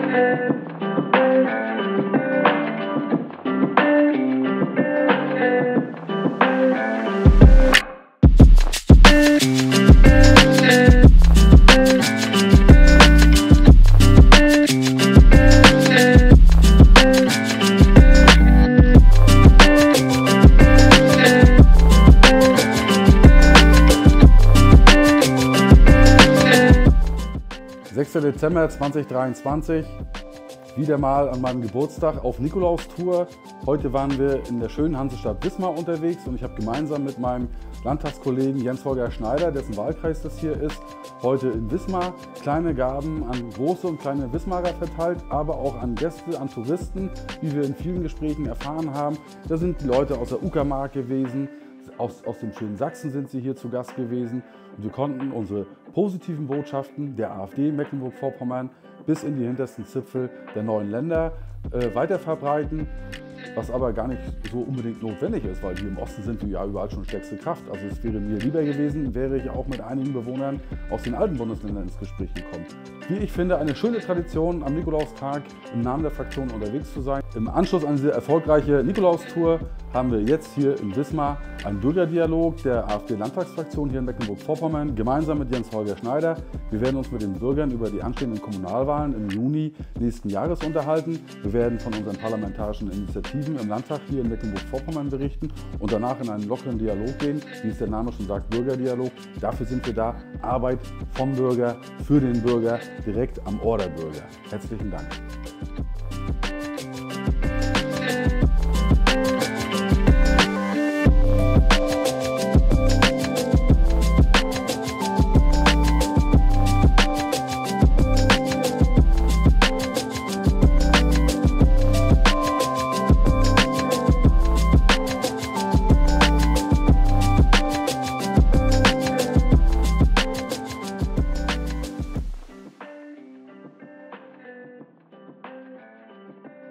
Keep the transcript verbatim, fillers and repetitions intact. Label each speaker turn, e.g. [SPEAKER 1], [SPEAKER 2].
[SPEAKER 1] sechster Dezember zweitausenddreiundzwanzig, wieder mal an meinem Geburtstag auf Nikolaustour. Heute waren wir in der schönen Hansestadt Wismar unterwegs und ich habe gemeinsam mit meinem Landtagskollegen Jens-Holger Schneider, dessen Wahlkreis das hier ist, heute in Wismar kleine Gaben an große und kleine Wismarer verteilt, aber auch an Gäste, an Touristen, wie wir in vielen Gesprächen erfahren haben. Da sind die Leute aus der Uckermark gewesen, aus, aus dem schönen Sachsen sind sie hier zu Gast gewesen und wir konnten unsere positiven Botschaften der AfD Mecklenburg-Vorpommern bis in die hintersten Zipfel der neuen Länder äh, weiter verbreiten, was aber gar nicht so unbedingt notwendig ist, weil hier im Osten sind wir ja überall schon stärkste Kraft. Also es wäre mir lieber gewesen, wäre ich auch mit einigen Bewohnern aus den alten Bundesländern ins Gespräch gekommen. Wie ich finde, eine schöne Tradition, am Nikolaustag im Namen der Fraktion unterwegs zu sein. Im Anschluss an diese erfolgreiche Nikolaustour haben wir jetzt hier in Wismar einen Bürgerdialog der AfD-Landtagsfraktion hier in Mecklenburg-Vorpommern, gemeinsam mit Jens-Holger Schneider. Wir werden uns mit den Bürgern über die anstehenden Kommunalwahlen im Juni nächsten Jahres unterhalten. Wir werden von unseren parlamentarischen Initiativen im Landtag hier in Mecklenburg-Vorpommern berichten und danach in einen lockeren Dialog gehen, wie es der Name schon sagt, Bürgerdialog. Dafür sind wir da, Arbeit vom Bürger, für den Bürger, direkt am Ohr der Bürger. Herzlichen Dank.